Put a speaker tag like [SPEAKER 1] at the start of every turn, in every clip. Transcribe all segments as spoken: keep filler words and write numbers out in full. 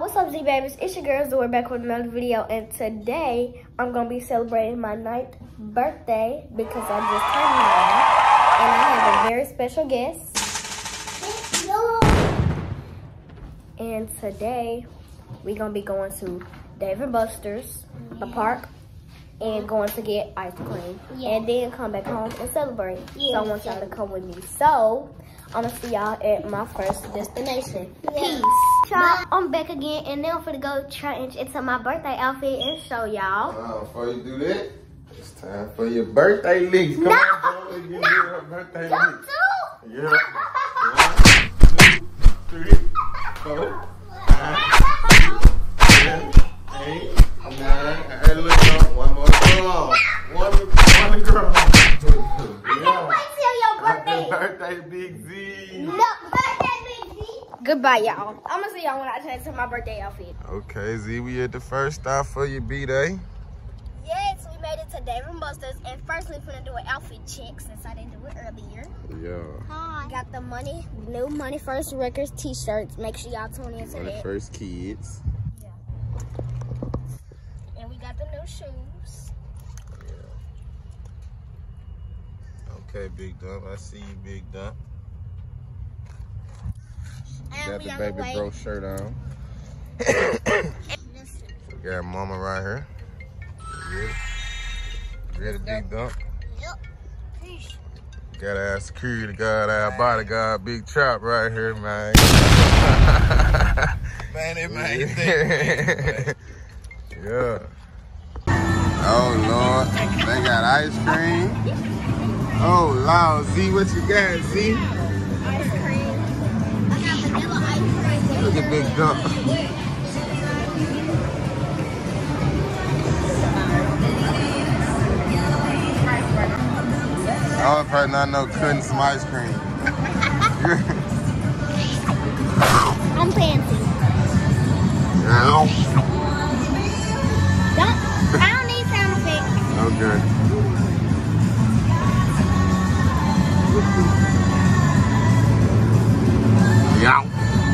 [SPEAKER 1] What's up, Z babies? It's your girl Zuri back with another video, and today I'm gonna be celebrating my ninth birthday because I just turned nine, and I have a very special guest. And today we're gonna be going to Dave and Buster's, the park, and going to get ice cream, yeah. and then come back home and celebrate. Yeah. So I want y'all to come with me. So I'm gonna see y'all at my first destination. Yeah. Peace. Y'all, I'm back again, and now I'm gonna go change into my birthday outfit and show y'all.
[SPEAKER 2] Uh, before you do that, it's time for your birthday links. Come
[SPEAKER 1] no,
[SPEAKER 2] on, girl, let's get
[SPEAKER 1] no,
[SPEAKER 2] her birthday
[SPEAKER 1] don't
[SPEAKER 2] links.
[SPEAKER 1] do.
[SPEAKER 2] Yeah. One, two, three, four, five, six, seven, eight, nine. Hey, look, one more girl. One, one girl.
[SPEAKER 1] I can't wait till your birthday.
[SPEAKER 2] Happy birthday, Big Z.
[SPEAKER 1] No, birthday, Big Z. Goodbye, y'all. I'm gonna see y'all when I change to my birthday outfit.
[SPEAKER 2] Okay, Z, we at the first stop for your B-Day.
[SPEAKER 1] Yes, we made it to Dave and Buster's, and first we're gonna do an outfit check since I didn't do it earlier.
[SPEAKER 2] Yeah.
[SPEAKER 1] Hi. Got the money, new Money First Records t-shirts. Make sure y'all tune in to
[SPEAKER 2] Money
[SPEAKER 1] that.
[SPEAKER 2] First Kids.
[SPEAKER 1] Yeah. And we got the new shoes.
[SPEAKER 2] Yeah. Okay, Big Dump. I see you, Big Dump. You got the baby bro shirt on. We got Mama right here. Yeah. Ready, Big Dump?
[SPEAKER 1] Yep. Peace.
[SPEAKER 2] Got our security guard, our bodyguard, Big Chop right here, man.
[SPEAKER 3] Man, it man.
[SPEAKER 2] Yeah. Oh, Lord. They got ice cream. Oh, Lord. Z, what you got, Z?
[SPEAKER 1] Ice cream. I got vanilla ice cream.
[SPEAKER 2] Look at Big Dump. The only person I know cutting some ice cream.
[SPEAKER 1] I'm fancy.
[SPEAKER 2] Ow.
[SPEAKER 1] Don't, I don't need sound effects.
[SPEAKER 2] Okay. Yeah.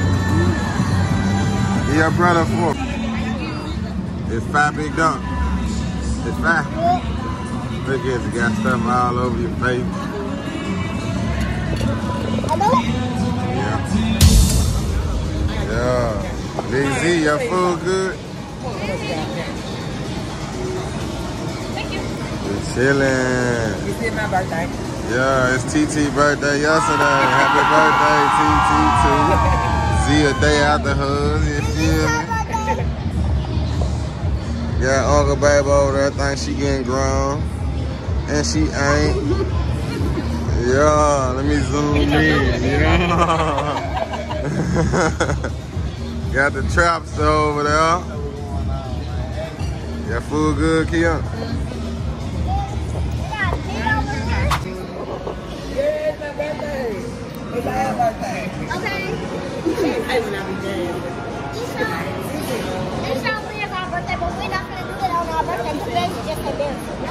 [SPEAKER 2] Your brother for. It's five, Big Dump. It's five. Look at it, you got stuff all over your face.
[SPEAKER 1] Hello?
[SPEAKER 2] Yeah. Yeah. Big Z, your food good?
[SPEAKER 1] Thank you.
[SPEAKER 2] We're chilling.
[SPEAKER 3] You see my birthday?
[SPEAKER 2] Yeah, it's T T birthday yesterday. Happy birthday, T T too. Z a day after hers, you feel me? Got Uncle Babe over there, think she getting grown. And she ain't. Yeah, let me zoom in, you know? Got the trap store over there. Got food good, Kia?
[SPEAKER 3] Yeah, it's my birthday. It's my birthday.
[SPEAKER 1] Okay.
[SPEAKER 3] Hey, when I be dead.
[SPEAKER 1] It's not really our birthday, but we're not going to do it on our birthday. Today's just embarrassing.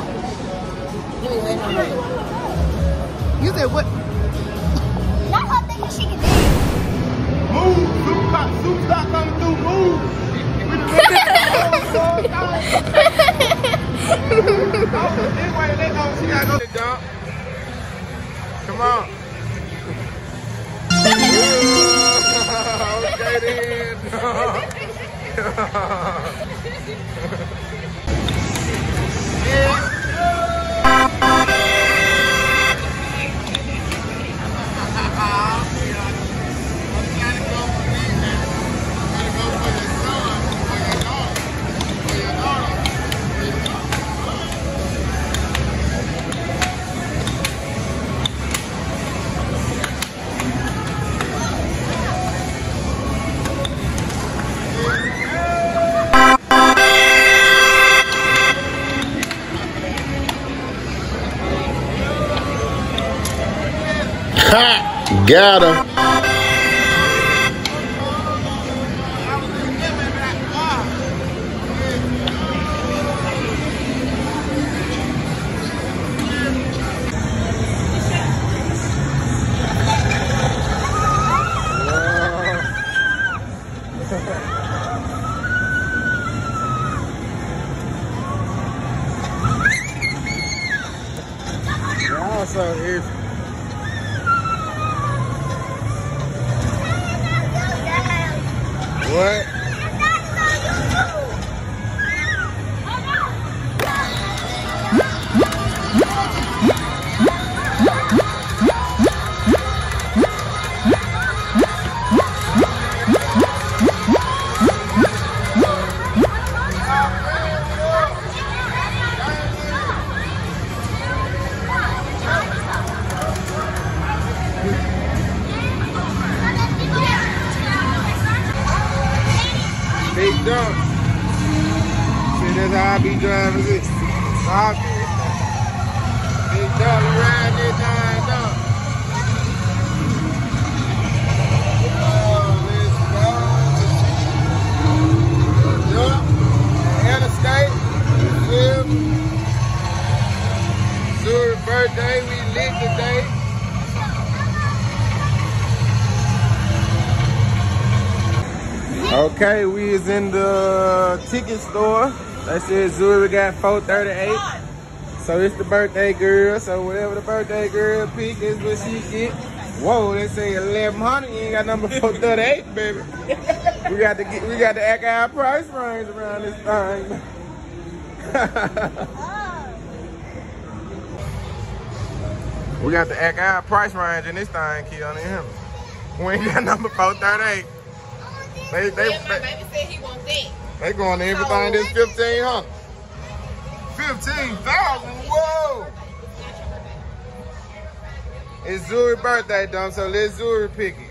[SPEAKER 3] You said what?
[SPEAKER 1] Not her thinking she can dance.
[SPEAKER 2] Move! Soup stop, soup stop coming through, move! Anyway, let go, she gotta go to the dump. Come on. Okay then. Got her. Also, if what? Big jump. See, that's how I be driving it. Stop it. Big jump, we riding this time up. Oh, let's go. Jump. Interstate. Live. Zuri's birthday. We lit today. Okay, we is in the ticket store. They said Zuri got four thirty-eight. So it's the birthday girl. So whatever the birthday girl pick is what she get. Whoa, they say eleven hundred. You ain't got number four thirty-eight, baby. We got to get, we got to act our price range around this thing. We got to act our price range in this thing, kid, on him. We ain't got number four thirty-eight. They, they,
[SPEAKER 4] yeah, my baby said he wants that.
[SPEAKER 2] They going to everything that's fifteen hundred. fifteen thousand, whoa! It's Zuri's birthday, dumb, so let Zuri pick it.